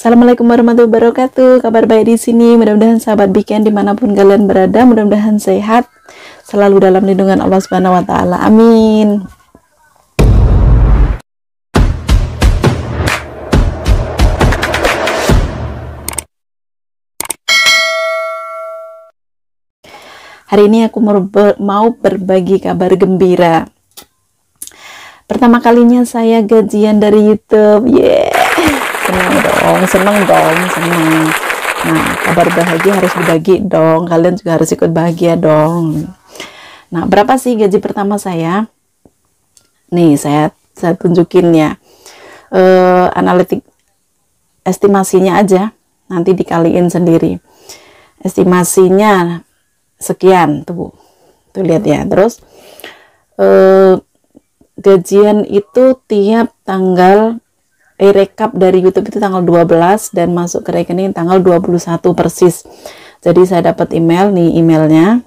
Assalamualaikum warahmatullahi wabarakatuh. Kabar baik di sini. Mudah-mudahan sahabat Biken dimanapun kalian berada, mudah-mudahan sehat, selalu dalam lindungan Allah Subhanahu Wa Taala. Amin. Hari ini aku mau berbagi kabar gembira. Pertama kalinya saya gajian dari YouTube. Seneng dong. Nah, kabar bahagia harus dibagi dong. Kalian juga harus ikut bahagia dong. Nah, berapa sih gaji pertama saya? Nih, saya tunjukin ya. Analitik estimasinya aja. Nanti dikaliin sendiri. Estimasinya sekian, tuh lihat ya. Terus gajian itu tiap tanggal rekap dari YouTube itu tanggal 12 dan masuk ke rekening tanggal 21 persis. Jadi saya dapat email, nih emailnya.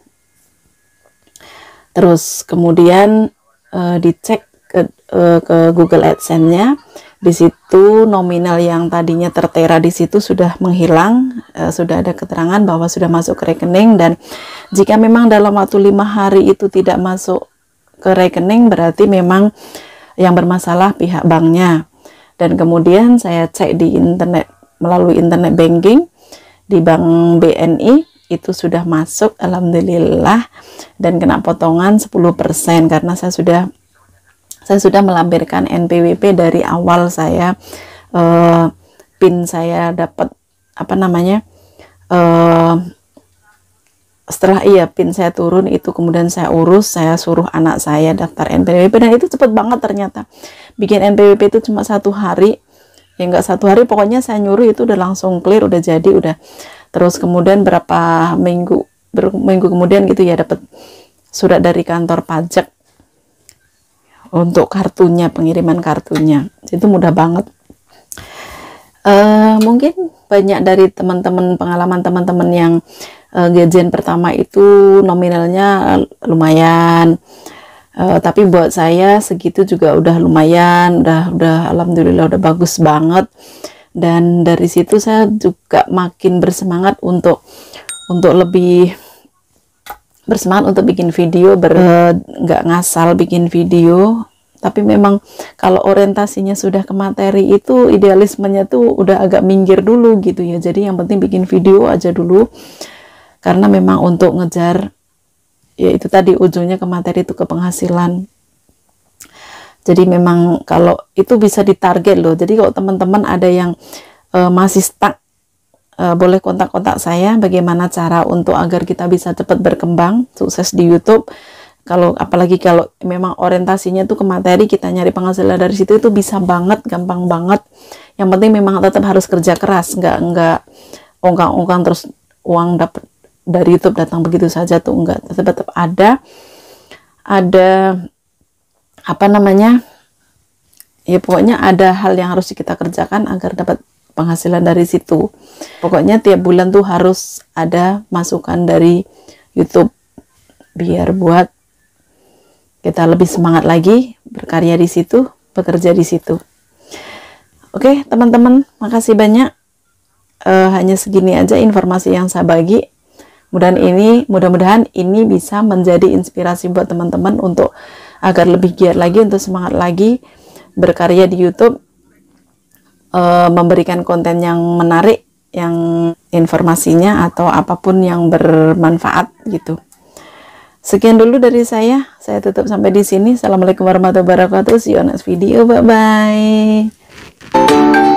Terus kemudian dicek ke Google AdSense-nya. Di situ nominal yang tadinya tertera di situ sudah menghilang, sudah ada keterangan bahwa sudah masuk ke rekening. Dan jika memang dalam waktu 5 hari itu tidak masuk ke rekening, berarti memang yang bermasalah pihak banknya. Dan kemudian saya cek di internet, melalui internet banking di Bank BNI, itu sudah masuk, alhamdulillah, dan kena potongan 10% karena saya sudah melampirkan NPWP dari awal saya PIN saya dapat setelah PIN saya turun itu, kemudian saya urus, saya suruh anak saya daftar NPWP, dan itu cepet banget ternyata. Bikin NPWP itu cuma 1 hari, ya enggak 1 hari, pokoknya saya nyuruh itu udah langsung clear, udah jadi, udah. Terus kemudian berapa minggu kemudian gitu ya, dapat surat dari kantor pajak untuk kartunya, pengiriman kartunya. Itu mudah banget. Mungkin banyak dari teman-teman, pengalaman teman-teman yang gajian pertama itu nominalnya lumayan, tapi buat saya segitu juga udah lumayan, udah alhamdulillah udah bagus banget. Dan dari situ saya juga makin bersemangat untuk lebih bersemangat untuk bikin video, nggak ngasal bikin video. Tapi memang kalau orientasinya sudah ke materi itu idealismenya tuh udah agak minggir dulu gitu ya. Jadi yang penting bikin video aja dulu, karena memang untuk ngejar ya itu tadi ujungnya ke materi, itu ke penghasilan. Jadi memang kalau itu bisa ditarget loh. Jadi kalau teman-teman ada yang masih stuck, boleh kontak-kontak saya bagaimana cara untuk agar kita bisa cepat berkembang sukses di YouTube. Apalagi kalau memang orientasinya tuh ke materi, kita nyari penghasilan dari situ, itu bisa banget, gampang banget. Yang penting memang tetap harus kerja keras, nggak ongkang-ongkang terus uang dapat dari YouTube datang begitu saja tuh, enggak. Tetap ada ya pokoknya ada hal yang harus kita kerjakan agar dapat penghasilan dari situ. Pokoknya tiap bulan tuh harus ada masukan dari YouTube biar buat kita lebih semangat lagi berkarya di situ, bekerja di situ. Oke teman-teman, makasih banyak. Hanya segini aja informasi yang saya bagi. Mudah-mudahan ini bisa menjadi inspirasi buat teman-teman untuk agar lebih giat lagi, untuk semangat lagi berkarya di YouTube, memberikan konten yang menarik, yang informasinya atau apapun yang bermanfaat gitu. Sekian dulu dari saya tutup sampai di sini. Assalamualaikum warahmatullahi wabarakatuh. See you on next video. Bye bye.